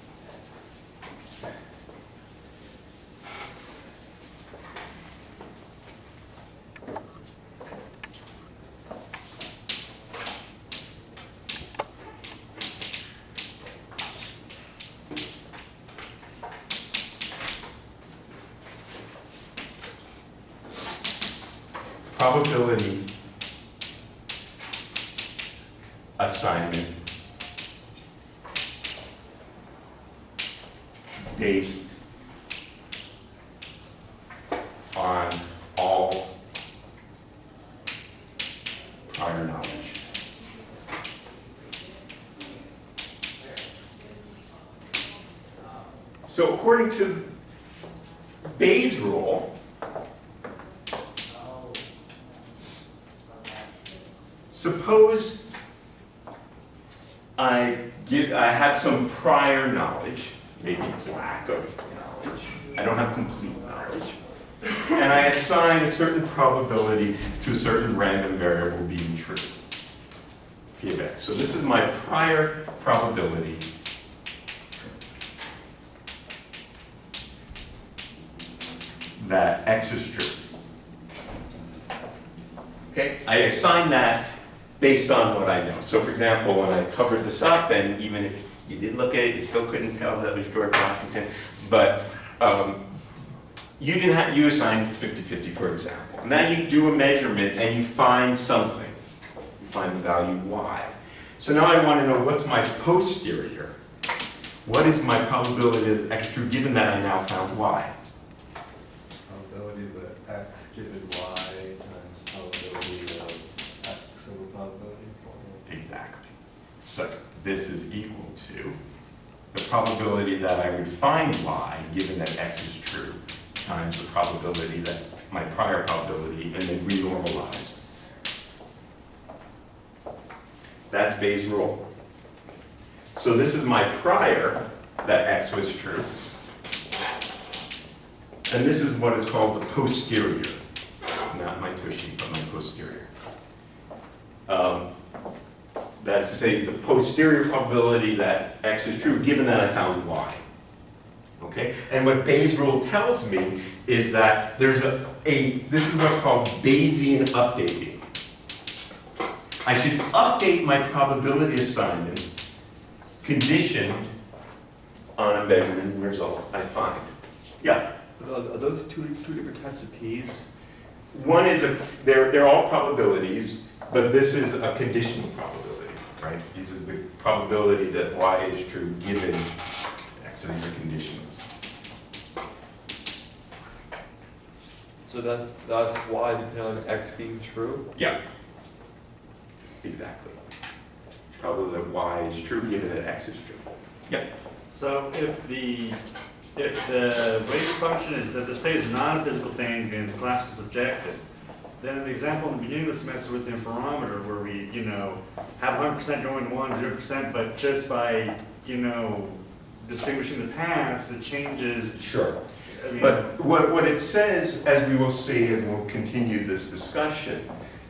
probability assignment based on all prior knowledge. So according to Bayes' rule, suppose I have some prior knowledge, maybe it's lack of knowledge, I don't have complete knowledge, and I assign a certain probability to a certain random variable being true, P of x. So this is my prior probability that x is true. Okay, I assign that based on what I know. So for example, when I covered this up, and even if you did look at it, you still couldn't tell that was George Washington, but you assigned 50-50, for example. Now you do a measurement and you find something. You find the value y. So now I want to know what's my posterior. What is my probability of x true given that I now found y? Probability that x given y times probability of x over probability of y. Exactly. So this is equal to the probability that I would find y, given that x is true, times the probability that my prior probability, and then renormalized. That's Bayes' rule. So this is my prior that x was true. And this is what is called the posterior. Not my tushy, but my posterior. That is to say, the posterior probability that x is true, given that I found y. Okay? And what Bayes' rule tells me is that there's this is what's called Bayesian updating. I should update my probability assignment conditioned on a measurement result I find. Yeah? Are those two different types of P's? One is they're all probabilities, but this is a conditional probability, right? This is the probability that y is true given x. So these are conditionals. So that's y depending on x being true? Yeah. Exactly. Probability that y is true given that x is true. Yeah. So if the wave function is that the state is not a physical thing and the collapse is subjective, then an example in the beginning of the semester with the interferometer where we, have 100% going to 1, 0%, but just by, distinguishing the paths, the changes. Sure. I mean, But what it says, as we will see, and we'll continue this discussion,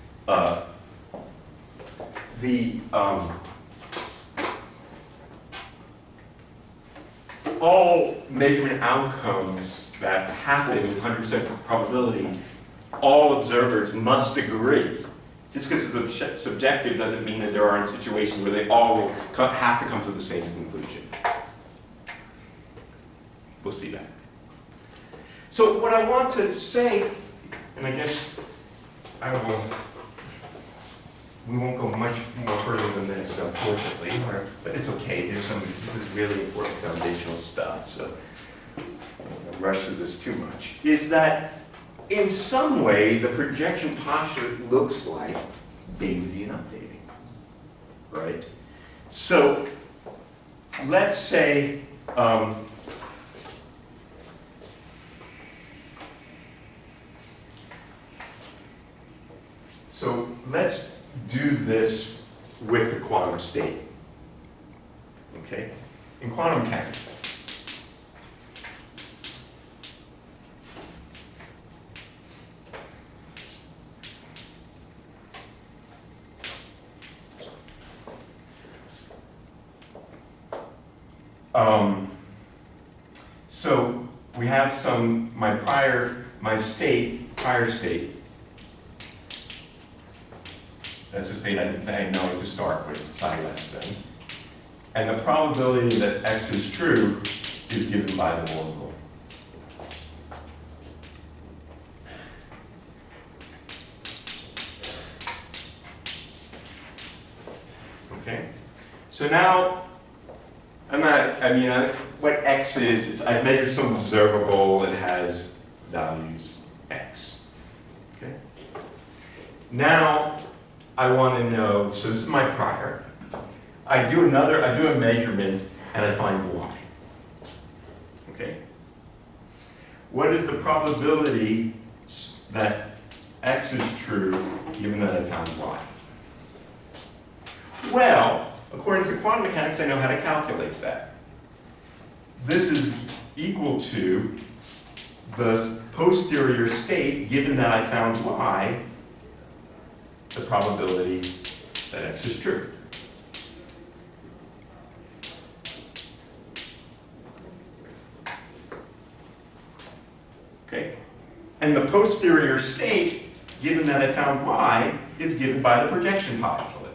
all measurement outcomes that happen with 100% probability, all observers must agree. Just because it's subjective doesn't mean that there aren't situations where they all will have to come to the same conclusion. We'll see that. So what I want to say, and I guess we won't go much more further than this, unfortunately, but it's okay. This is really important foundational stuff, so I don't rush through this too much. Is that in some way the projection postulate looks like Bayesian updating, right? So let's say let's do this with the quantum state, okay? In quantum mechanics, so we have my prior state. That's the state I know to start with, psi less than. And the probability that x is true is given by the Born rule. Okay? So now, what x is, I've measured some observable that has values x. Okay? Now, I want to know, so this is my prior. I do a measurement and I find y. Okay? What is the probability that x is true given that I found y? Well, according to quantum mechanics, I know how to calculate that. This is equal to the posterior state given that I found y, the probability that x is true. Okay? And the posterior state, given that I found y, is given by the projection postulate.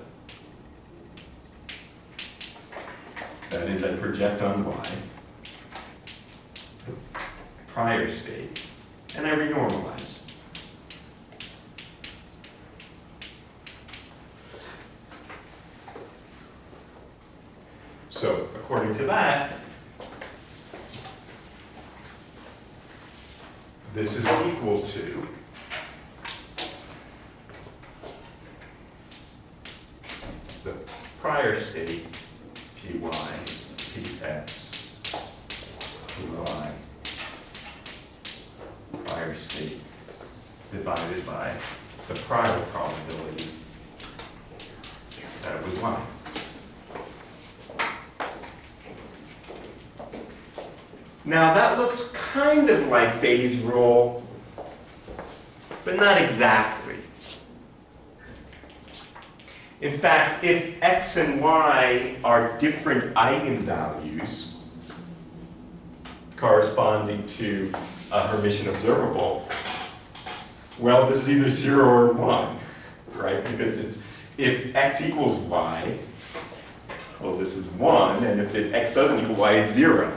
That is, I project on y, the prior state, and I renormalize. So, according to that, this is equal to the prior state, py, px, py, prior state, divided by the prior probability that it was y. Now that looks kind of like Bayes' rule, but not exactly. In fact, if x and y are different eigenvalues corresponding to a Hermitian observable, well, this is either 0 or 1, right? Because if x equals y, well, this is 1, and if x doesn't equal y, it's 0.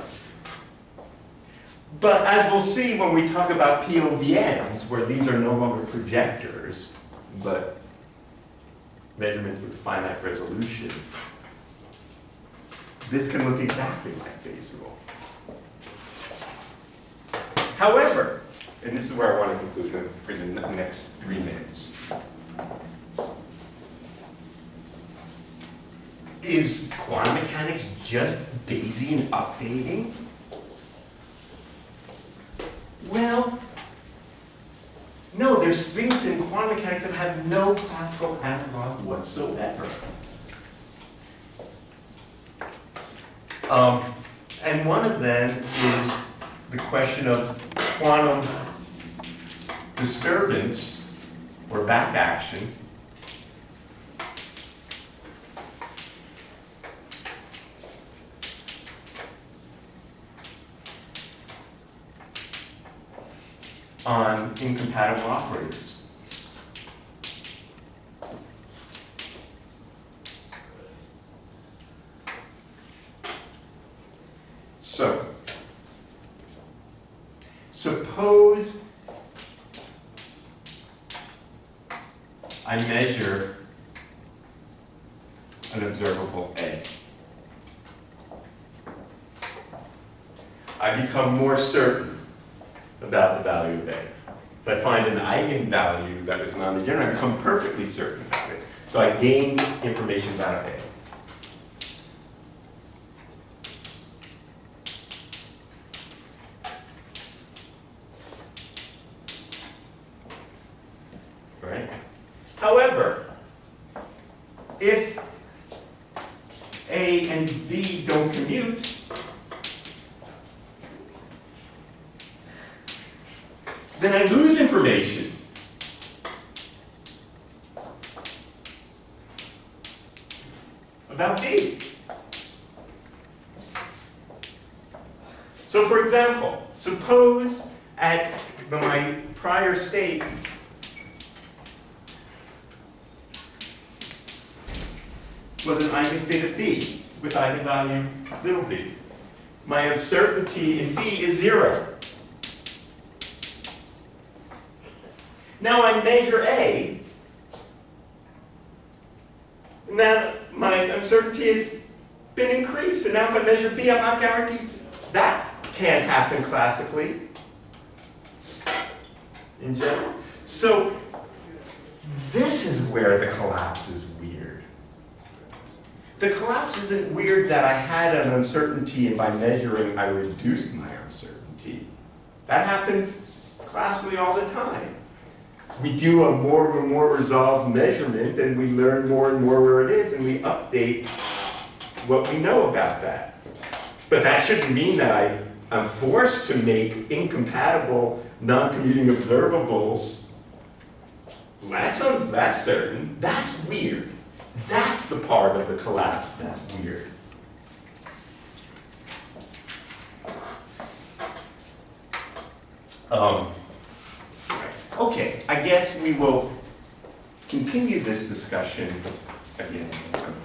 But as we'll see when we talk about POVMs, where these are no longer projectors, but measurements with finite resolution, this can look exactly like Bayes' rule. However, and this is where I want to conclude for the next 3 minutes, is quantum mechanics just Bayesian updating? Well, no, there's things in quantum mechanics that have no classical analog whatsoever. And one of them is the question of quantum disturbance or back action. On incompatible operators. So, suppose I measure an observable A. I become more certain about the value of A. If I find an eigenvalue that is non-degenerate, I become perfectly certain about it. So I gain information about A. Right? However, if A and B don't commute, then I lose information. About B. So for example, suppose at my prior state was an eigenstate of B with eigenvalue little b. My uncertainty in B is 0. Now I measure A. Now my uncertainty has been increased. And now if I measure B, I'm not guaranteed. That can't happen classically in general. So this is where the collapse is weird. The collapse isn't weird that I had an uncertainty and by measuring I reduced my uncertainty. That happens classically all the time. We do a more and more resolved measurement and we learn more and more where it is and we update what we know about that. But that shouldn't mean that I'm forced to make incompatible, non-commuting observables less certain. That's weird. That's the part of the collapse that's weird. Okay, I guess we will continue this discussion again.